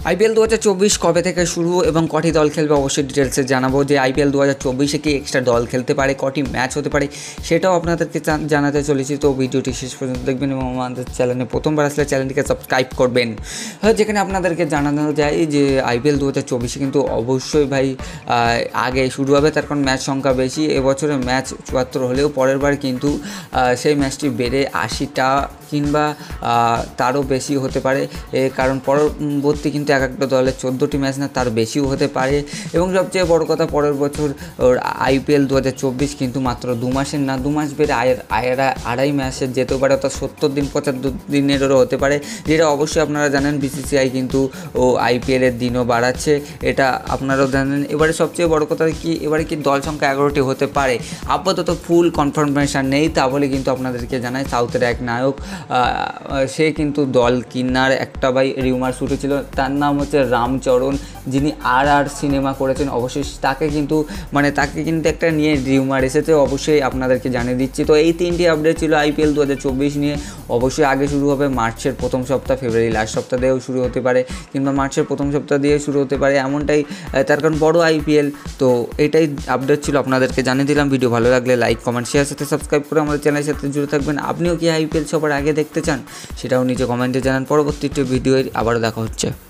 IPL 2024 কবে থেকে শুরু এবং কটি দল খেলবে অবশ্যই ডিটেলসে জানাবো। যে IPL 2024-এ কি এক্সট্রা দল খেলতে পারে, কটি ম্যাচ হতে পারে সেটাও আপনাদেরকে জানাতে চলেছি। তো ভিডিওটি শেষ পর্যন্ত দেখবেন এবং আমাদের চ্যানেলে প্রথমবার আসলে চ্যানেলটিকে সাবস্ক্রাইব করবেন। হ্যাঁ, যেখানে আপনাদেরকে জানানো যায় যে IPL 2024-এ কিন্তু অবশ্যই ভাই আগে শুরু হবে, তার কারণ ম্যাচ সংখ্যা বেশি। এবছরে ম্যাচ 74 হলেও পরের বার কিন্তু সেই ম্যাচটি বেড়ে 80টা কিংবা তারও বেশি হতে পারে, কারণ পরবর্তী কিন্তু এক একটা দলের 14টি ম্যাচ না তার বেশিও হতে পারে। এবং সবচেয়ে বড় কথা, পরের বছর IPL 2024 কিন্তু মাত্র 2 মাসের না, 2 মাস বেড়ে আড়াই ম্যাচের যেতে পারে, অর্থাৎ 70 দিন 75 দিনেরও হতে পারে, যেটা অবশ্যই আপনারা জানেন। BCCI কিন্তু IPL-এর দিনও বাড়াচ্ছে, এটা আপনারাও জানেন। এবারে সবচেয়ে বড় কথা কি, এবারে কি দল সংখ্যা 11টি হতে পারে, আপাতত ফুল কনফার্মেশন নেই। তাহলে কিন্তু আপনাদেরকে জানাই, সাউথের এক নায়ক সে কিন্তু দল কিনার একটা রিউমার শুরু ছিল, তার নাম হচ্ছে রামচরণ, যিনি RR সিনেমা করেছেন। অবশ্যই তাকে কিন্তু একটা নিয়ে রিউমার এসেছে, অবশ্যই আপনাদেরকে জানিয়ে দিচ্ছি। তো এই 3টি আপডেট ছিল IPL 2024 নিয়ে। অবশ্যই আগে শুরু হবে মার্চের প্রথম সপ্তাহ, ফেব্রুয়ারি লাস্ট সপ্তাহ দিয়েও শুরু হতে পারে, কিংবা মার্চের প্রথম সপ্তাহ দিয়ে শুরু হতে পারে, এমনটাই। তার কারণ বড় IPL। তো এটাই আপডেট ছিল, আপনাদেরকে জানিয়ে দিলাম। ভিডিও ভালো লাগলে লাইক, কমেন্ট, শেয়ার, সাথে সাবস্ক্রাইব করে আমাদের চ্যানেলের সাথে জুড়ে থাকবেন। আপনিও কি IPL সবার আগে দেখতে চান সেটাও নিচে কমেন্টে জানান। পরবর্তী ভিডিওর আবারও দেখা হচ্ছে।